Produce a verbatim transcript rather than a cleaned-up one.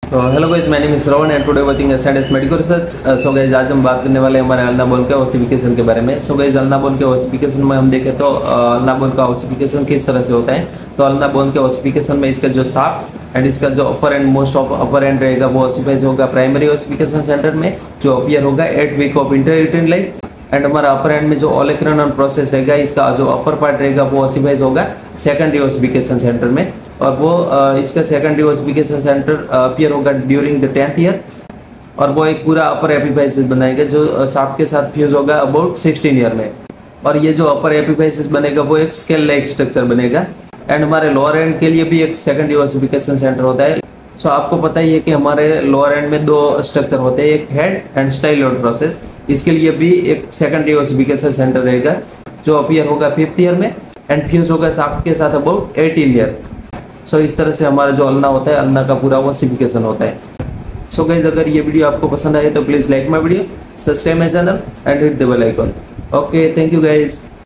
तो hello guys, my name is Shravan and today watching SNS medical research. So guys, आज हम बात करने वाले हैं हमारे अल्ना बोन के ओसिफिकेशन के बारे में। सो गाइस, अल्ना बोन के ओसिफिकेशन में हम देखें तो अल्ना बोन का ओसिफिकेशन किस तरह से होता है। तो अल्ना बोन के ओसिफिकेशन में इसका जो शाफ्ट एंड इसका जो upper end most of upper end रहेगा वो ओसिफाइज होगा प्राइमरी ओसिफिकेशन सेंटर में, जो अपीयर होगा eight week of intrauterine life. And हमारा अपर एंड में जो ओलेक्रानल प्रोसेस रहेगा, इसका जो अपर पार्ट रहेगा वो ओसिफाइज होगा सेकेंडरी ओसिफिकेशन सेंटर में, और वो इसका सेकेंडरी ओसिफिकेशन सेंटर अपीयर होगा ड्यूरिंग द टेंथ ईयर, और वो एक पूरा अपर एपिफाइसिस बनाएगा जो शाफ्ट के साथ फ्यूज होगा अबाउट सिक्सटीन ईयर में। और ये जो अपर एपिफाइसिस बनेगा वो एक स्केल लाइक स्ट्रक्चर बनेगा। एंड हमारे लोअर एंड के लिए भी एक सेकेंडरी ओसिफिकेशन सेंटर होता है। सो so, आपको पता ही है कि हमारे लोअर एंड में दो स्ट्रक्चर होते हैं, एक हेड एंड स्टाइलोइड प्रोसेस। इसके लिए भी एक सेकेंडरी ओसिफिकेशन सेंटर रहेगा जो अपीयर होगा फिफ्थ ईयर में एंड फ्यूज होगा शाफ्ट के साथ अबाउट एटीन ईयर। सो इस तरह से हमारा जो अल्ना होता है, अल्ना का पूरा ओसिफिकेशन होता है। सो गाइस, अगर ये वीडियो आपको पसंद आए तो please like my video, subscribe my channel and hit the bell icon. Okay, thank you guys.